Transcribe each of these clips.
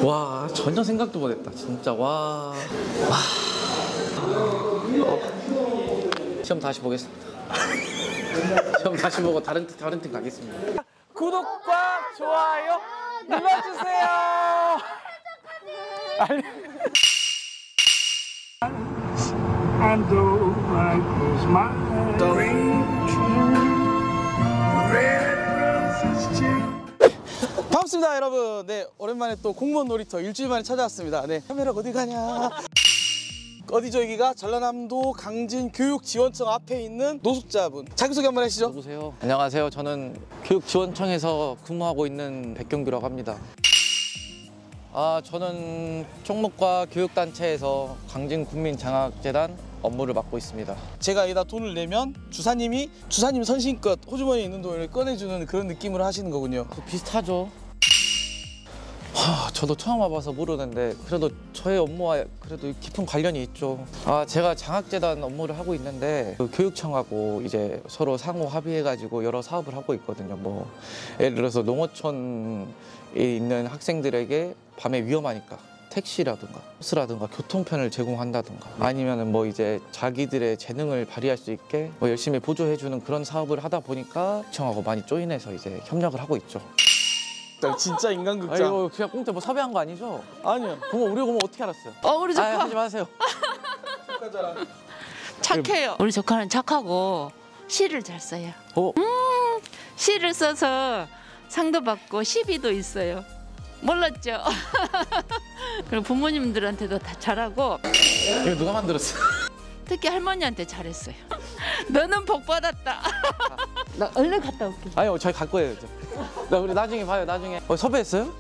와, 전혀 생각도 못했다. 진짜 와. 시험 다시 보겠습니다. 시험 다시 보고 다른 팀 가겠습니다. 구독과 좋아요 눌러주세요. And though I close my 반갑습니다, 여러분. 네, 오랜만에 또 공무원 놀이터 일주일 만에 찾아왔습니다. 네, 카메라 어디 가냐? 어디죠? 여기가 전라남도 강진교육지원청 앞에 있는 노숙자분. 자기소개 한번 하시죠. 누구세요? 안녕하세요. 저는 교육지원청에서 근무하고 있는 백경규라고 합니다. 저는 총무과 교육단체에서 강진국민장학재단 업무를 맡고 있습니다. 제가 여기다 돈을 내면 주사님 선심껏 호주머니에 있는 돈을 꺼내주는 그런 느낌으로 하시는 거군요. 비슷하죠. 저도 처음 와봐서 모르는데 그래도 저의 업무와 그래도 깊은 관련이 있죠. 제가 장학재단 업무를 하고 있는데 그 교육청하고 이제 서로 상호 합의해가지고 여러 사업을 하고 있거든요. 뭐 예를 들어서 농어촌에 있는 학생들에게 밤에 위험하니까 택시라든가 버스라든가 교통편을 제공한다든가 아니면은 뭐 이제 자기들의 재능을 발휘할 수 있게 뭐 열심히 보조해주는 그런 사업을 하다 보니까 청하고 많이 조인해서 이제 협력을 하고 있죠. 진짜 인간극장. 이거 그냥 공짜 뭐 섭외한 거 아니죠? 아니요. 우리 고모 어떻게 알았어요? 우리 조카. 하지 마세요. 착해요. 우리 조카는 착하고 시를 잘 써요. 시를 써서 상도 받고 시비도 있어요. 몰랐죠? 그리고 부모님들한테도 다 잘하고. 이거 누가 만들었어? 특히 할머니한테 잘했어요. 너는 복 받았다. 나 얼른 갔다 올게. 아니요, 저희 갈 거예요. 우리 나중에 봐요. 나중에. 섭외했어요?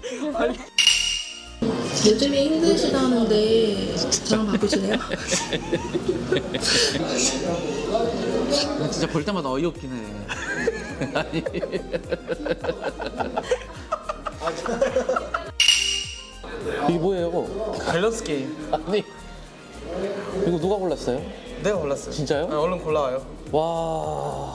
요즘에 힘드시다는데 저랑 바꾸실래요? 진짜 볼 때마다 어이없긴 해. 아니. 이게 뭐예요? 밸런스 게임. 아니. 이거 누가 골랐어요? 내가 골랐어요. 진짜요? 네, 얼른 골라와요. 와.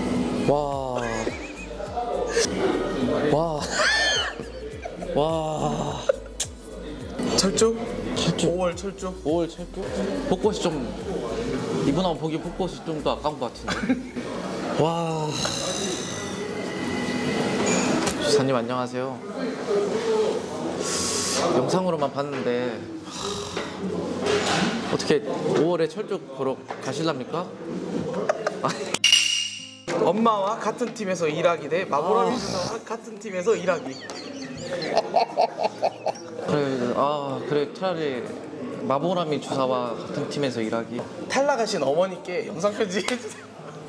철쭉? 5월 철쭉. 5월 철쭉? 벚꽃이 좀 이분하고 보기 벚꽃이 좀 더 아까운 것 같은데. 와. 주사님 안녕하세요. 영상으로만 봤는데 어떻게 5월에 철쭉 보러 가실랍니까? 엄마와 같은 팀에서 일하기 대 마보라미 주사와 같은 팀에서 일하기. 그래 차라리 마보라미 주사와 같은 팀에서 일하기. 탈락하신 어머니께 영상 편지 해주세요.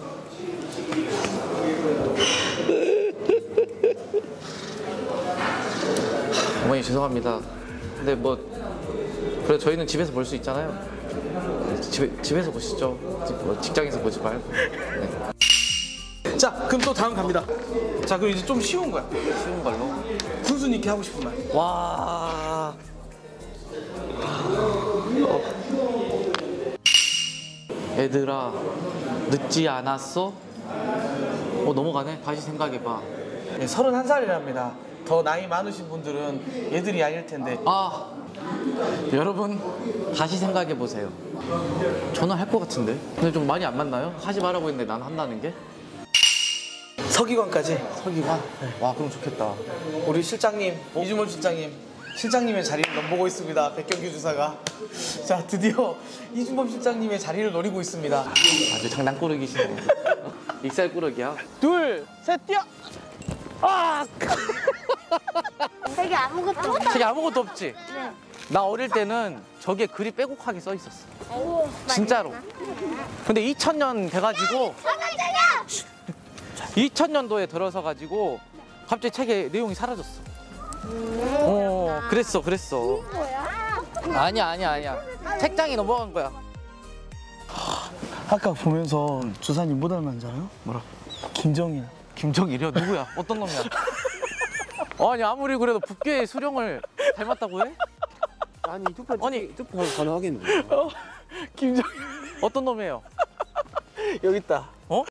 어머니 죄송합니다. 근데 뭐 그래 저희는 집에서 볼 수 있잖아요. 집에서 보시죠. 직장에서 보지 말고. 네. 자, 그럼 또 다음 갑니다. 자, 그럼 이제 좀 쉬운 거야. 쉬운 걸로. 군수님께 하고 싶은 말. 와. 얘들아 늦지 않았어? 넘어가네. 다시 생각해봐. 네, 31살이랍니다. 더 나이 많으신 분들은 얘들이 아닐 텐데. 여러분 다시 생각해 보세요. 전화할 것 같은데. 근데 좀 많이 안 맞나요? 하지 말라고 했는데 난 한다는 게. 서기관까지. 서기관? 네. 와 그럼 좋겠다. 우리 실장님, 이주몰 실장님의 자리를 넘보고 있습니다. 백경규 주사가. 자, 드디어 이주몰 실장님의 자리를 노리고 있습니다. 아주 장난꾸러기시네. 익살꾸러기야. 둘, 셋, 뛰어! 되게 아무것도 없다. 책에 아무것도 없지? 네. 나 어릴 때는 저게 글이 빼곡하게 써 있었어. 진짜로. 근데 2000년 돼가지고 2000년도에 들어서 가지고 갑자기 책의 내용이 사라졌어. 그랬어. 아니야. 책장이 넘어간 거야. 아까 보면서 주사님 뭐 닮았는지 알아요? 뭐라? 김정일. 김정일이요? 누구야? 어떤 놈이야? 아니 아무리 그래도 북괴의 수령을 닮았다고 해? 아니 투표 가능하겠는데. 김정일. 어떤 놈이에요? 여기 있다.